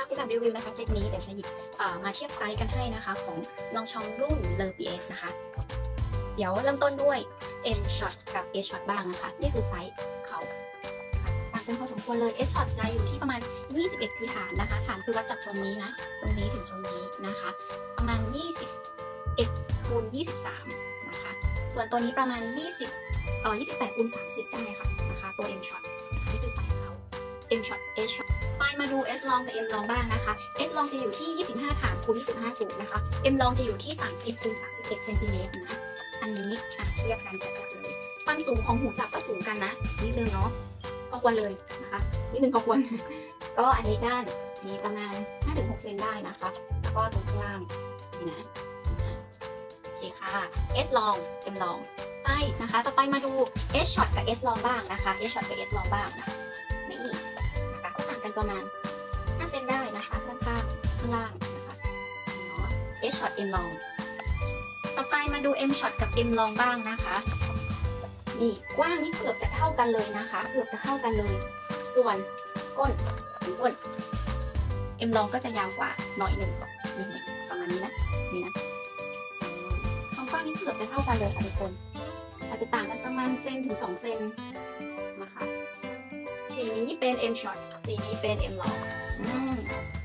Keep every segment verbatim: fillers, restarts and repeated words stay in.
คุณแบบรีวิวนะคะคลิปนี้เดี๋ยวจะหยิบมาเทียบไซส์กันให้นะคะของลองชองรุ่น เลอ ปี เอ็กซ์ นะคะเดี๋ยวเริ่มต้นด้วย M Shot กับ S Shot บ้างนะคะนี่คือไซส์เขาต่างกันพอสมควรเลย S Shot จะอยู่ที่ประมาณยี่สิบเอ็ดคือฐานนะคะฐานคือวัดจากตรงนี้นะตรงนี้ถึงตรงนี้นะคะประมาณยี่สิบเอ็ดคูณยี่สิบสามนะคะส่วนตัวนี้ประมาณยี่สิบเอ่อยี่สิบแปดคูณสามสิบได้ค่ะนะคะตัว M Shot นี่คือไซส์เขา M Shot S Shot ไปมาดู S Long กับ M Long บ้างนะคะ S Long จะอยู่ที่ยี่สิบห้าฐานคูณยี่สิบห้าสูงนะคะ M Long จะอยู่ที่สามสิบคูณสามสิบเอ็ดเซนติเมตรนะอันนี้อ่ะเทียบกันจัดๆเลยความสูงของหูจับก็สูงกันนะนิดนึงเนาะพอควรเลยนะคะนิดนึงพอควร ก็อันนี้ด้านมีประมาณ ห้าถึงหก เซนได้นะคะแล้วก็ตรงข้างล่างนี่นะโอเคค่ะ S Long M Long ไปนะคะต่อไปมาดู S Shot กับ S Long บ้างนะคะ S Shot กับ S Long บ้างนะนี่นะคะก็ต่างกันประมาณห้าเซนได้นะคะข้างข้างข้างล่างนะคะเนาะ S Shot M Long ต่อไปมาดู M Shot กับ M Long บ้างนะคะนี่กว้างนี่เกือบจะเท่ากันเลยนะคะเกือบจะเท่ากันเลยส่วนก้นก้น M Long ก็จะยาวกว่าหน่อยหนึ่งนี่ประมาณนี้นะนี่นะความกว้างนี่เกือบจะเท่ากันเลยค่ะทุกคนอาจจะต่างกันประมาณเซนถึงสองเซนนะคะสีนี้เป็น M Shot สีนี้เป็น M Long อืม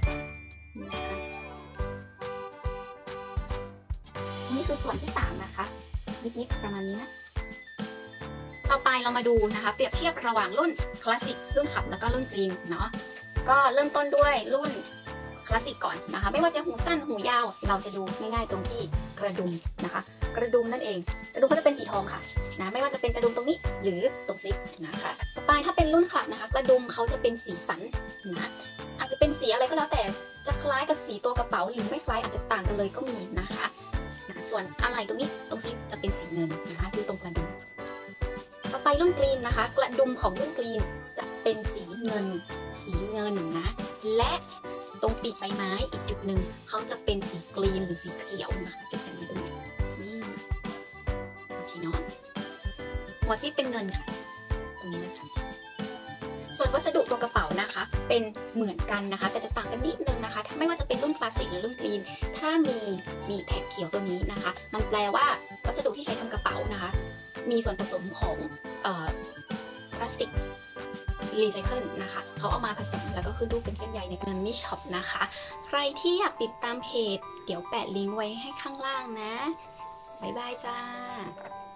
นี่คือส่วนที่สามนะคะนิดๆประมาณนี้นะต่อไปเรามาดูนะคะเปรียบเทียบระหว่างรุ่นคลาสสิกรุ่นขับแล้วก็รุ่นกรีนเนาะก็เริ่มต้นด้วยรุ่นคลาสสิกก่อนนะคะไม่ว่าจะหูสั้นหูยาวเราจะดูง่ายๆตรงที่กระดุมนะคะกระดุมนั่นเองกระดุมก็จะเป็นสีทองค่ะนะไม่ว่าจะเป็นกระดุมตรงนี้หรือตรงซิปนะคะต่อไปถ้าเป็นรุ่นขับนะคะกระดุมเขาจะเป็นสีสันนะอาจจะเป็นสีอะไรก็แล้วแต่จะคล้ายกับสีตัวกระเป๋าหรือไม่คล้ายอาจจะต่างกันเลยก็มีนะคะส่วนอะไรตรงนี้ตรงซิปจะเป็นสีเงินนะคะคือตรงกระดุมต่อไปรุ่นกรีนนะคะกระดุมของรุ่นกรีนจะเป็นสีเงินสีเงินนะและตรงปีกใบไม้อีกจุดหนึ่งเขาจะเป็นสีกรีนหรือสีเขียวนะจุดนี้ตรงนี้นี่โอเคเนาะหัวซิปเป็นเงินค่ะตรงนี้นะคะส่วนวัสดุตัวกระเป๋านะคะเป็นเหมือนกันนะคะแต่จะต่างกันนิดนึงนะคะไม่ว่าจะเป็นรุ่นคลาสสิกหรือรุ่นกรีนถ้ามีมีแท็กเขียวตัวนี้นะคะมันแปลว่าวัสดุที่ใช้ทำกระเป๋านะคะมีส่วนผสมของเอ่อพลาสติกรีไซเคิลนะคะเขาเอามาผสมแล้วก็ขึ้นรูปเป็นเส้นใยในมันไม่ช็อปนะคะใครที่อยากติดตามเพจเดี๋ยวแปะลิงก์ไว้ให้ข้างล่างนะบ๊ายบายจ้า